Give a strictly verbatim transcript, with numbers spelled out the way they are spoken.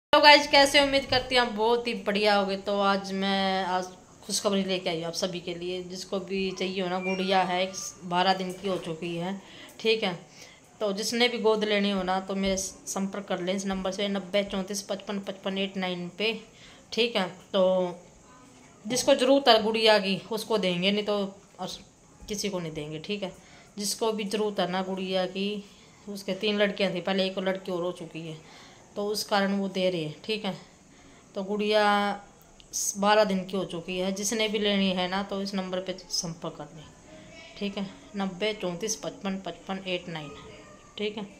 Hello guys, कैसे उम्मीद करती हूँ आप बहुत ही बढ़िया होगे। तो आज मैं आज खुशखबरी लेके आई हूँ आप सभी के लिए, जिसको भी चाहिए हो ना। गुड़िया है, बारह दिन की हो चुकी है, ठीक है। तो जिसने भी गोद लेनी हो ना तो मेरे संपर्क कर लें इस नंबर से, नब्बे चौंतीस पचपन पचपन एट नाइन पे, ठीक है। तो जिसको ज़रूरत है गुड़िया की उसको देंगे, नहीं तो और किसी को नहीं देंगे, ठीक है। जिसको भी ज़रूरत है ना गुड़िया की, उसके तीन लड़कियां थी पहले, एक लड़की और हो चुकी है, तो उस कारण वो दे रही है, ठीक है। तो गुड़िया बारह दिन की हो चुकी है। जिसने भी लेनी है ना तो इस नंबर पे संपर्क कर लें, ठीक है। नब्बे चौंतीस पचपन पचपन एट नाइन, ठीक है।